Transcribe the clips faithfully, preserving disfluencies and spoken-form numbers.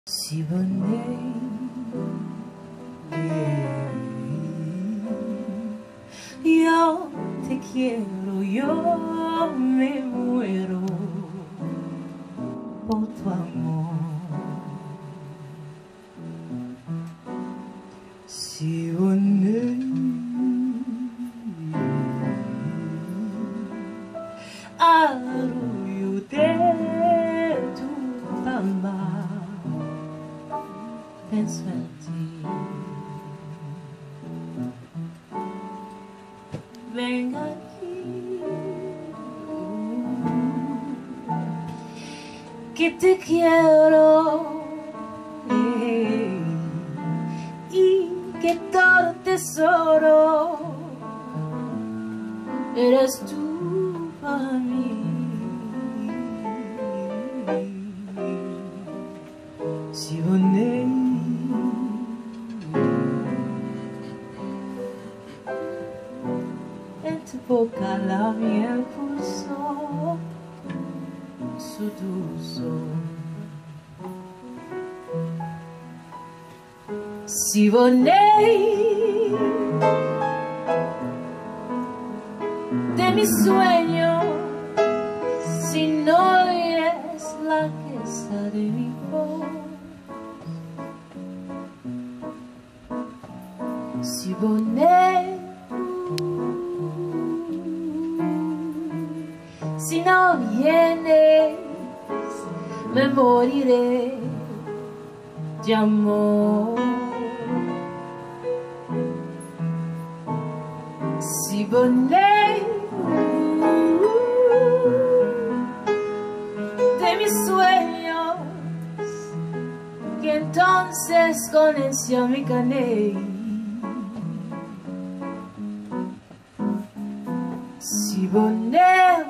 Si venez, yo te quiero, yo me muero por tu amor. Si venez, arroyo de tu alma, penso en ti. Ven aquí, que te quiero, eh, y que todo tesoro eres tú para mí. Si venez, en tu boca la miel pulsó su dulzor. Si venez de mi sueño, si no es la queja de mi voz, si venez, si no vienes, me moriré de amor. Si venez de mis sueños, que entonces conoció mi caney. Si venez,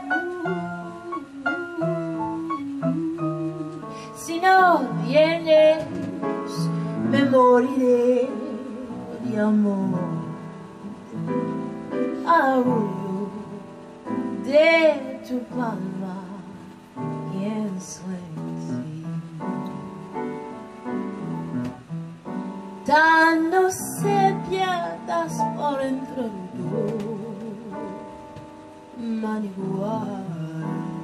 si no vienes, me moriré de amor. Arroyo de tu palma, pienso en ti, dándose piedras por dentro de tu manigual.